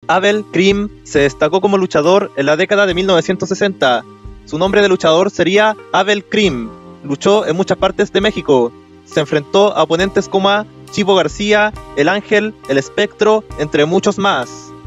Abel Krim se destacó como luchador en la década de 1960. Su nombre de luchador sería Abel Krim. Luchó en muchas partes de México. Se enfrentó a oponentes como Chivo García, El Ángel, El Espectro, entre muchos más.